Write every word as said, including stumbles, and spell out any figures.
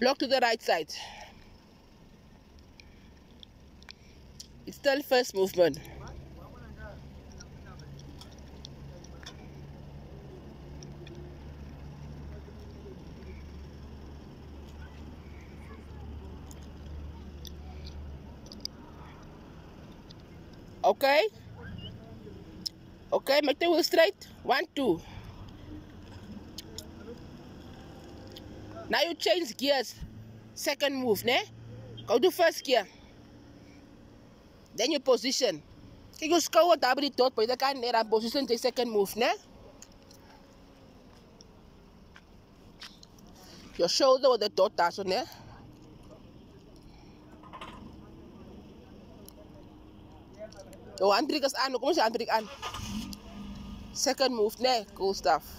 Block to the right side. It's still first movement. Okay? Okay, make the wheel straight. One, two. Now you change gears. Second move, ne? Go to first gear. Then you position. Kijk, je schouder daar bij die tot, maar je kan neer aan position the second move, ne? Your shoulder with the dot daar zo, ne? Je handbreak is aan, kom eens je handbreak aan. Second move, ne? Cool stuff.